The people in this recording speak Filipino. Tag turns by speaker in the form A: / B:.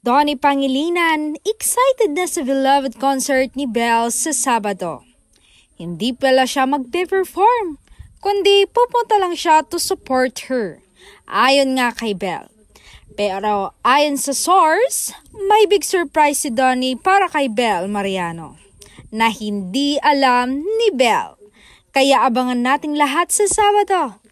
A: Donny Pangilinan, excited na sa beloved concert ni Belle sa Sabado. Hindi pala siya magpe-perform, kundi pupunta lang siya to support her. Ayon nga kay Belle. Pero ayon sa source, may big surprise si Donny para kay Belle Mariano na hindi alam ni Belle. Kaya abangan nating lahat sa Sabado.